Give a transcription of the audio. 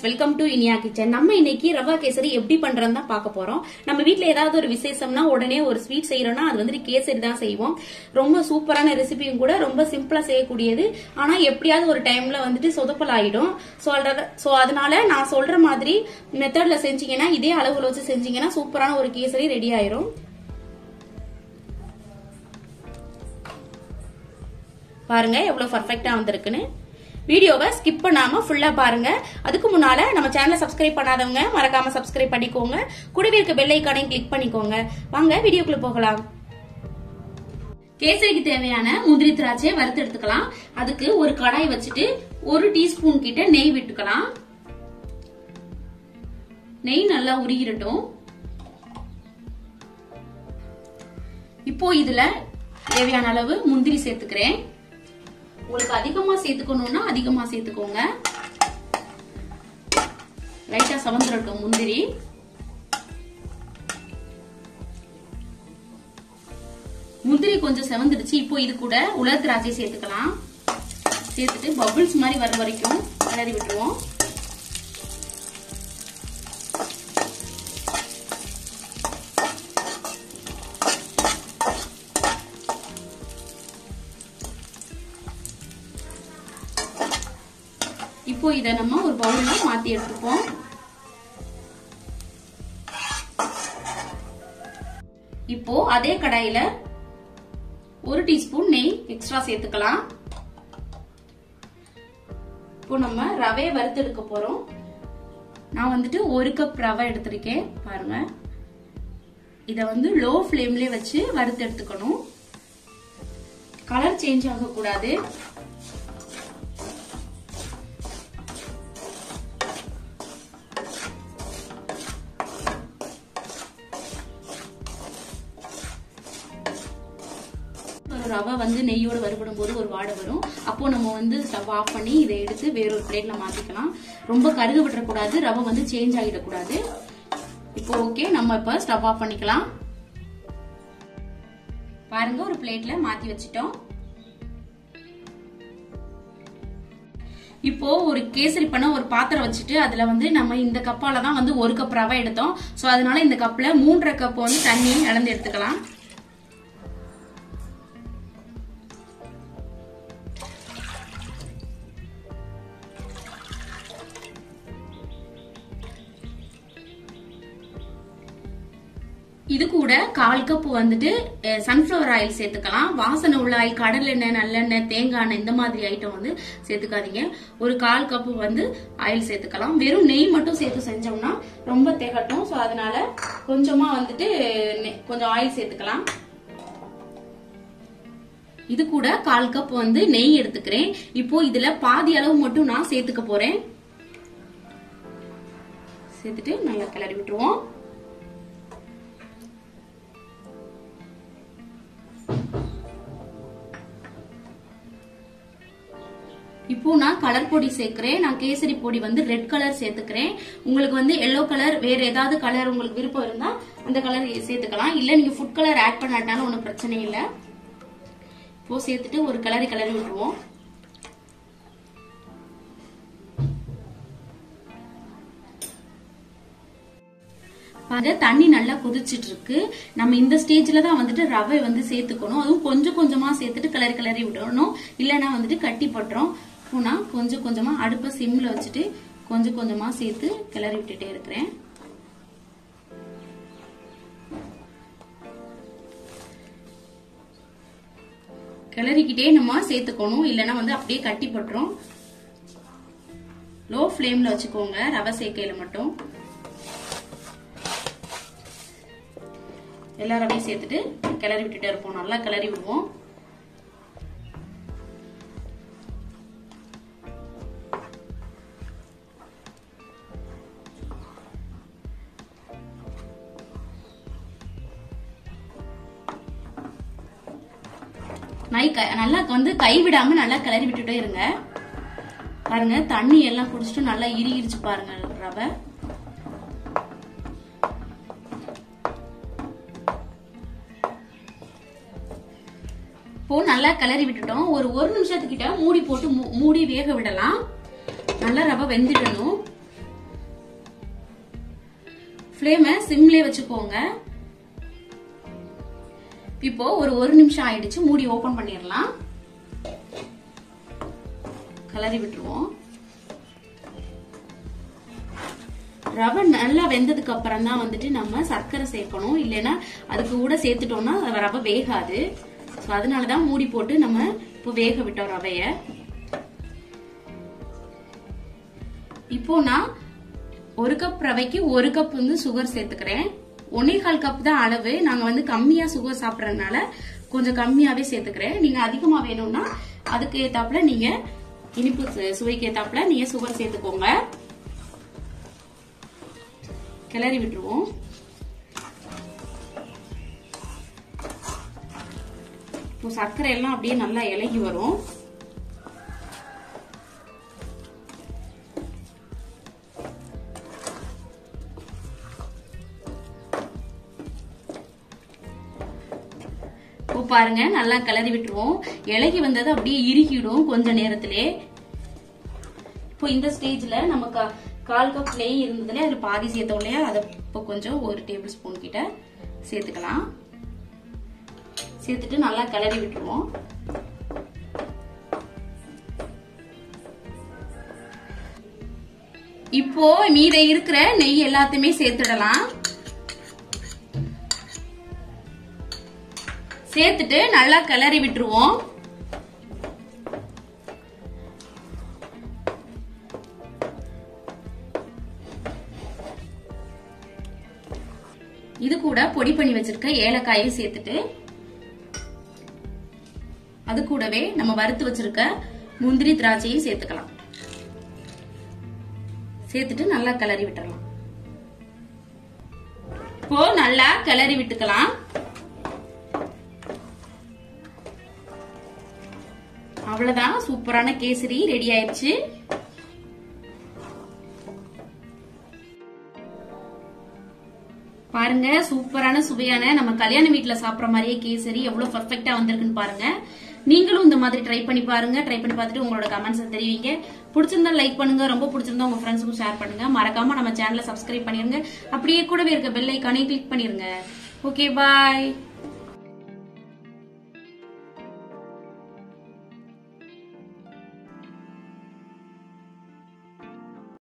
Welcome to Iniya kitchen. நம்ம இன்னைக்கு ரவா கேசரி எப்படி பண்றதுன்னு தான் பார்க்க போறோம். நம்ம வீட்ல ஏதாவது ஒரு விசேஷம்னா உடனே ஒரு ஸ்வீட் செய்யறோம்னா அது வந்துட்டு கேசரி தான் செய்வோம். ரொம்ப சூப்பரான ரெசிபியும் கூட, ரொம்ப சிம்பிளா செய்யக்கூடியது. ஆனா எப்படியாவது ஒரு டைம்ல வந்துட்டு சொதப்பல் ஆயிடும். சோ அதனால நான் சொல்ற மாதிரி மெத்தட்ல செஞ்சீங்கன்னா, இதே அளவுல வச்சு செஞ்சீங்கன்னா சூப்பரான ஒரு கேசரி ரெடி ஆயிரும். பாருங்க எவ்வளவு பர்ஃபெக்ட்டா வந்திருக்குன்னு. வீடியோவை ஸ்கிப் பண்ணாம ஃபுல்லா பாருங்க. அதுக்கு முன்னால நம்ம சேனலை சப்ஸ்கிரைப் பண்ணாதவங்க மறக்காம சப்ஸ்கிரைப் பண்ணிக்கோங்க. கூடவே இருக்க பெல் ஐகானையும் கிளிக் பண்ணிக்கோங்க. வாங்க வீடியோக்குள்ள போகலாம். கேசரிக்கு தேவையான முந்திரி திராட்சையை வறுத்து எடுத்துக்கலாம். அதுக்கு ஒரு கடாய் வச்சுட்டு 1 டீஸ்பூன் கிட்ட நெய் விட்டுக்கலாம். நெய் நல்லா உருகிரட்டும். இப்போ இதுல தேவையான அளவு முந்திரி சேர்த்துக்கிறேன். உங்களுக்கு அதிகமா சேர்த்துக்கணும்னா அதிகமா சேர்த்துக்கோங்க. லைட்டா சவந்திரட்டும் முந்திரி. முந்திரி கொஞ்சம் செவந்துடுச்சு. இப்போ இது கூட உலர் திராட்சை சேர்த்துக்கலாம். சேர்த்துட்டு பபிள்ஸ் மாதிரி வர வரைக்கும் கிளறி விட்டுருவோம். இப்போ இத நம்ம ஒரு பவுல்ல மாத்தி எடுத்துப்போம். இப்போ அதே கடாயில 1 டீஸ்பூன் நெய் எக்ஸ்ட்ரா சேர்த்துக்கலாம். இப்போ நம்ம ரவையை வறுத்து எடுக்க போறோம். நான் வந்துட்டு 1 கப் ரவை எடுத்திருக்கேன். பாருங்க, இத வந்து லோ ஃப்ளேம்லயே வச்சு வறுத்து எடுத்துக்கணும். கலர் சேஞ்ச் ஆக கூடாது. ரவை வந்து நெய்யோட வறுபடும் போது ஒரு வாடை வரும். அப்போ நம்ம வந்து ஸ்டவ் ஆஃப் பண்ணி இதை எடுத்து வேறொரு பிளேட்ல மாத்திக்கலாம். ரொம்ப கருக விட்டுறக்கூடாது, ரவை வந்து சேஞ்ச் ஆகிடக்கூடாது. இப்போ ஓகே, நம்ம இப்ப ஸ்டவ் ஆஃப் பண்ணிக்கலாம். பாருங்க, ஒரு பிளேட்ல மாத்தி வச்சிட்டோம். இப்போ ஒரு கேசரி பண்ண ஒரு பாத்திரம் வச்சுட்டு அதுல வந்து நம்ம இந்த கப்பால தான் வந்து 1 கப் ரவை எடுத்தோம். சோ அதனால இந்த கப்ல 3.5 கப் வந்து தண்ணி அளந்து எடுத்துக்கலாம். இது கூட 1/4 கப் வந்துட்டு சன்ஃபிளவர் ஆயில் சேர்த்துக்கலாம். வாசனை உள்ள ஆயில், கடலெண்ணெய், நல்லெண்ணெய், தேங்காய் எண்ணெய் இந்த மாதிரி ஐட்டம் வந்து சேர்த்துக்காதீங்க. ஒரு 1/4 கப் வந்து ஆயில் சேர்த்துக்கலாம். வெறும் நெய் மட்டும் சேர்த்து செஞ்சோம்னா ரொம்ப திகட்டும். சோ அதனால கொஞ்சமா வந்துட்டு கொஞ்சம் ஆயில் சேர்த்துக்கலாம். இது கூட 1/4 கப் வந்து நெய் எடுத்துக்கிறேன். இப்போ இதுல பாதி அளவு மட்டும் நான் சேர்த்துக்க போறேன். சேர்த்துட்டு நல்லா கிளறி விட்டுருவோம். இப்போ நான் கலர் பொடி சேர்க்கிறேன். நான் கேசரி பொடி வந்து ரெட் கலர் சேர்த்துக்கிறேன். உங்களுக்கு வந்து எல்லோ கலர், வேற ஏதாவது கலர் உங்களுக்கு விருப்பம் இருந்தா அந்த கலர் சேர்த்துக்கலாம். இல்ல நீங்க ஃபுட் கலர் ஆட் பண்ணாட்டாலும் ஒன்றும் பிரச்சனை இல்லை. இப்போ சேர்த்துட்டு ஒரு கிளறி விட்டுருவோம். தண்ணி நல்லா கொதிச்சிட்டு இருக்கு. நம்ம இந்த ஸ்டேஜ்ல தான் வந்துட்டு ரவை வந்து சேர்த்துக்கணும். அதுவும் கொஞ்சம் கொஞ்சமா சேர்த்துட்டு கிளறி விடணும். இல்லைன்னா வந்துட்டு கட்டி பட்டுரும். நான் கொஞ்சம் கொஞ்சமா அடுப்பை சிம்ல வச்சுட்டு கொஞ்சம் கொஞ்சமா சேர்த்து கிளறி விட்டுட்டே இருக்கிறேன். கிளறிக்கிட்டே நம்ம சேர்த்துக்கணும். இல்லைன்னா வந்து அப்படியே கட்டி பட்டுரும். லோ ஃப்ளேம்ல வச்சுக்கோங்க ரவை சேர்க்கையில மட்டும். எல்லா ரவையும் சேர்த்துட்டு கிளறி விட்டுட்டே இருப்போம். நல்லா கிளறி விடுவோம். நல்லா வந்து கைவிடாம நல்லா கிளறி விட்டுட்டே இருங்க. பாருங்க, தண்ணி எல்லாம் குடிச்சிட்டு நல்லா இறுகிருச்சு பாருங்க ரவை. இப்போ நல்லா கிளறி விட்டுட்டோம். ஒரு 1 நிமிஷத்துக்கிட்ட மூடி போட்டு மூடி வேக விடலாம். நல்லா ரவை வெந்துடணும். ஃப்ளேமை சிம்லயே வச்சுக்கோங்க. இப்போ ஒரு 1 நிமிஷம் ஆயிடுச்சு. மூடி ஓபன் பண்ணிடலாம். கலரி விட்டுருவோம். ரவை நல்லா வெந்ததுக்கு அப்புறம் தான் வந்துட்டு நம்ம சர்க்கரை சேர்க்கணும். இல்லைன்னா அதுக்கு கூட சேர்த்துட்டோம்னா ரவை வேகாது. அதனாலதான் மூடி போட்டு நம்ம இப்போ வேக விட்டோம் ரவைய. இப்போ நான் 1 கப் ரவைக்கு 1 கப் வந்து சுகர் சேர்த்துக்கிறேன். 1.25 கப் தான் அளவு. நாங்க வந்து கம்மியா சுகர் சாப்பிடறதுனால கொஞ்சம் கம்மியாவே சேர்த்துக்கிறேன். நீங்க அதிகமா வேணும்னா அதுக்கு ஏத்தாப்புல நீங்க இனிப்பு சுவைக்கு ஏத்தாப்புல நீங்க சுகர் சேர்த்துக்கோங்க. கிளறி விட்டுருவோம். இப்போ சர்க்கரை எல்லாம் அப்படியே நல்லா இலகி வரும். இப்போ பாருங்க நல்லா கிளறி விட்டுருவோம். இலகி வந்தது அப்படியே இறுகிடும் கொஞ்ச நேரத்திலே. இப்போ இந்த ஸ்டேஜ்ல நமக்கு 1/4 கப் நெய் இருந்ததுல அதுல பாதி சேர்த்தோம் இல்லையா, அதை இப்போ கொஞ்சம் 1 டேபிள் ஸ்பூன் கிட்ட சேர்த்துக்கலாம். சேர்த்துட்டு நல்லா கிளறி விட்டுருவோம். இப்போ மீத இருக்கிற நெய் எல்லாத்தையுமே சேர்த்துடலாம். சேர்த்துட்டு நல்லா கிளறி விட்டுருவோம். இது கூட பொடி பண்ணி வச்சிருக்க ஏலக்காயை சேர்த்துட்டு அது கூடவே நம்ம வறுத்து வச்சிருக்க முந்திரி திராட்சையும் சேர்த்துக்கலாம். சேர்த்துட்டு நல்லா கிளறி விட்டுறலாம். இப்போ நல்லா கிளறி விட்டுக்கலாம். அவ்வளவுதான், சூப்பரான கேசரி ரெடி ஆயிடுச்சு. பாருங்க, சூப்பரான சுவையான நம்ம கல்யாண வீட்டுல சாப்பிடுற மாதிரியே கேசரி எவ்வளவு பர்ஃபெக்டா வந்திருக்குன்னு பாருங்க. நீங்களும் இந்த மாதிரி ட்ரை பண்ணி பாருங்க. ட்ரை பண்ணி பார்த்துட்டு உங்களோட கமெண்ட்ஸ் தெரிவிங்க. பிடிச்சிருந்தா லைக் பண்ணுங்க, ரொம்ப பிடிச்சிருந்தா உங்க ஃப்ரெண்ட்ஸுக்கும் ஷேர் பண்ணுங்க. மறக்காம நம்ம சேனலை சப்ஸ்கிரைப் பண்ணிருங்க. அப்படியே கூடவே இருக்க பெல் ஐகானை கிளிக் பண்ணிருங்க. ஓகே, பாய்.